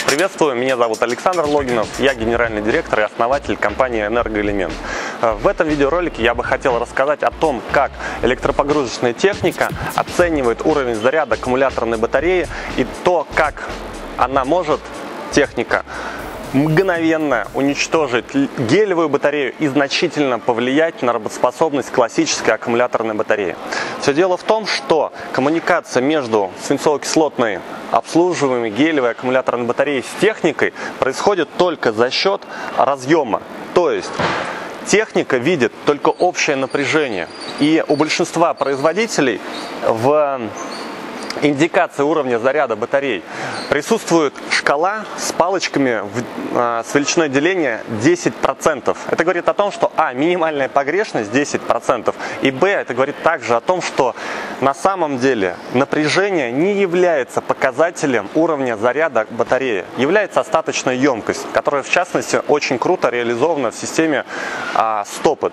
Приветствую, меня зовут Александр Логинов, я генеральный директор и основатель компании «Энергоэлемент». В этом видеоролике я бы хотел рассказать о том, как электропогрузочная техника оценивает уровень заряда аккумуляторной батареи и то, как она может, техника, мгновенно уничтожить гелевую батарею и значительно повлиять на работоспособность классической аккумуляторной батареи. Все дело в том, что коммуникация между свинцово-кислотной обслуживаемой гелевой аккумуляторной батареей с техникой происходит только за счет разъема. То есть техника видит только общее напряжение. И у большинства производителей в индикации уровня заряда батарей присутствует шкала с палочками с величиной деления 10%. Это говорит о том, что минимальная погрешность 10%, и это говорит также о том, что на самом деле напряжение не является показателем уровня заряда батареи, является остаточная емкость, которая в частности очень круто реализована в системе Stopit.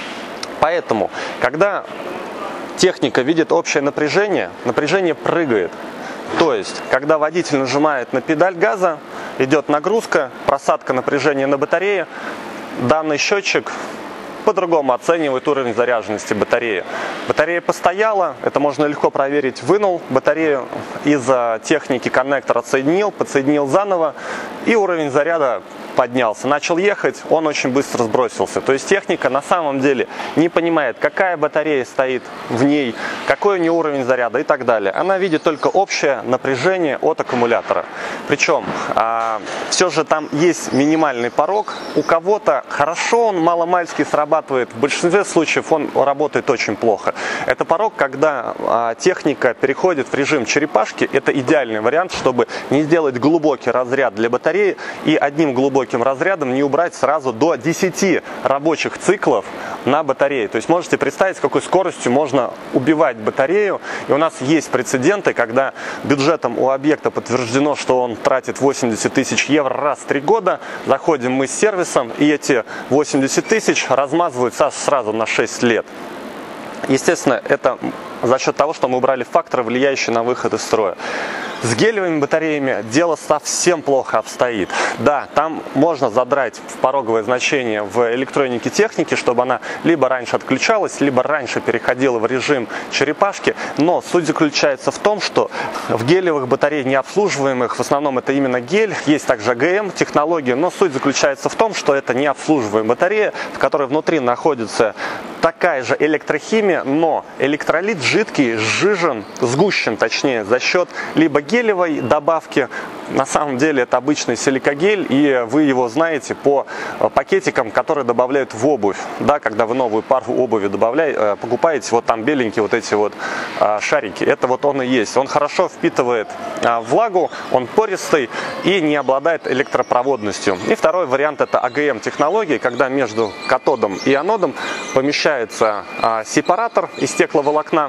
Поэтому, когда техника видит общее напряжение, напряжение прыгает. То есть, когда водитель нажимает на педаль газа, идет нагрузка, просадка напряжения на батарее, данный счетчик по-другому оценивает уровень заряженности батареи. Батарея постояла, это можно легко проверить, вынул батарею из техники коннектор, отсоединил, подсоединил заново, и уровень заряда поднялся. Начал ехать, он очень быстро сбросился. То есть техника на самом деле не понимает, какая батарея стоит в ней, какой у нее уровень заряда и так далее. Она видит только общее напряжение от аккумулятора. Причем все же там есть минимальный порог. У кого-то хорошо он маломальски срабатывает, в большинстве случаев он работает очень плохо. Это порог, когда техника переходит в режим черепашки. Это идеальный вариант, чтобы не сделать глубокий разряд для батареи и одним глубоким разрядом не убрать сразу до 10 рабочих циклов на батарее. То есть можете представить, с какой скоростью можно убивать батарею. И у нас есть прецеденты, когда бюджетом у объекта подтверждено, что он тратит 80 тысяч евро раз в 3 года. Заходим мы с сервисом, и эти 80 тысяч размазываются сразу на 6 лет. Естественно, это за счет того, что мы убрали факторы, влияющие на выход из строя. С гелевыми батареями дело совсем плохо обстоит. Да, там можно задрать в пороговое значение в электронике техники, чтобы она либо раньше отключалась, либо раньше переходила в режим черепашки. Но суть заключается в том, что в гелевых батареях необслуживаемых, в основном это именно гель, есть также АГМ технология, но суть заключается в том, что это необслуживаемая батарея, в которой внутри находится такая же электрохимия, но электролит жидкий сжижен, сгущен точнее, за счет либо гелевой добавки. На самом деле это обычный силикагель, и вы его знаете по пакетикам, которые добавляют в обувь. Да, когда вы новую пару обуви покупаете, вот там беленькие вот эти вот шарики. Это вот он и есть. Он хорошо впитывает влагу, он пористый и не обладает электропроводностью. И второй вариант — это АГМ технологии, когда между катодом и анодом помещается сепаратор из стекловолокна.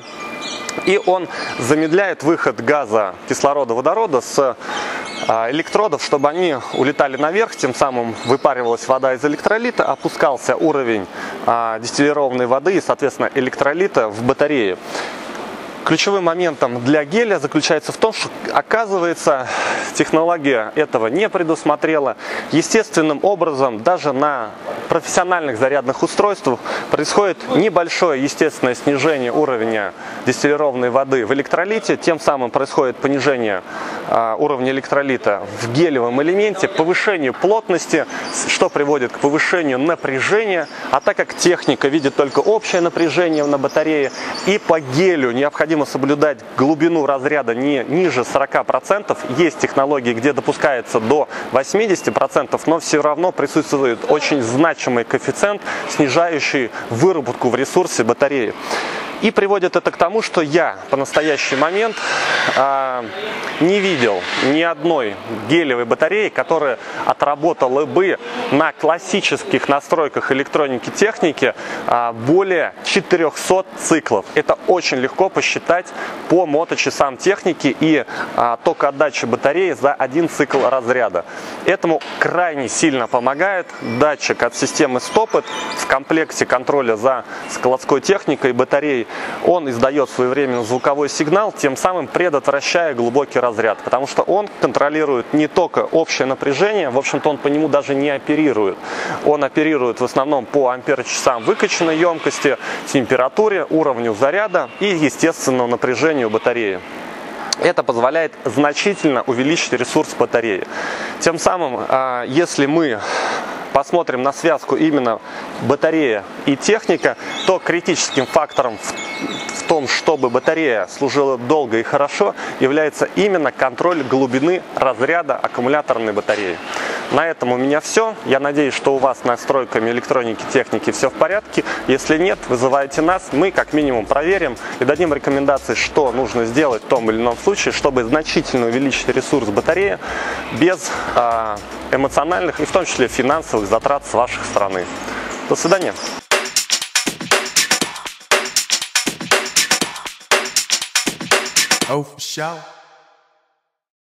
И он замедляет выход газа, кислорода, водорода с электродов, чтобы они улетали наверх, тем самым выпаривалась вода из электролита, опускался уровень дистиллированной воды и, соответственно, электролита в батарее. Ключевым моментом для геля заключается в том, что, оказывается, технология этого не предусмотрела. Естественным образом даже на профессиональных зарядных устройствах происходит небольшое естественное снижение уровня дистиллированной воды в электролите, тем самым происходит понижение уровня электролита в гелевом элементе, повышение плотности, что приводит к повышению напряжения. А так как техника видит только общее напряжение на батарее, и по гелю необходимо соблюдать глубину разряда не ниже 40%, есть технологии, где допускается до 80%, но все равно присутствует очень значимый коэффициент, снижающий выработку в ресурсе батареи. И приводит это к тому, что я по настоящий момент не видел ни одной гелевой батареи, которая отработала бы на классических настройках электроники техники более 400 циклов. Это очень легко посчитать по моточасам техники и токоотдаче батареи за один цикл разряда. Этому крайне сильно помогает датчик от системы Stopit в комплекте контроля за складской техникой и батареей. он издает своевременно звуковой сигнал, тем самым предотвращая глубокий разряд, потому что он контролирует не только общее напряжение, в общем-то он по нему даже не оперирует. Он оперирует в основном по ампер-часам выкачанной емкости, температуре, уровню заряда и естественному напряжению батареи. Это позволяет значительно увеличить ресурс батареи. Тем самым, если мы посмотрим на связку именно батарея и техника, то критическим фактором в том, чтобы батарея служила долго и хорошо, является именно контроль глубины разряда аккумуляторной батареи. На этом у меня все. Я надеюсь, что у вас с настройками электроники, техники все в порядке. Если нет, вызывайте нас. Мы как минимум проверим и дадим рекомендации, что нужно сделать в том или ином случае, чтобы значительно увеличить ресурс батареи без эмоциональных и в том числе финансовых затрат с вашей стороны. До свидания. Oh, for sure.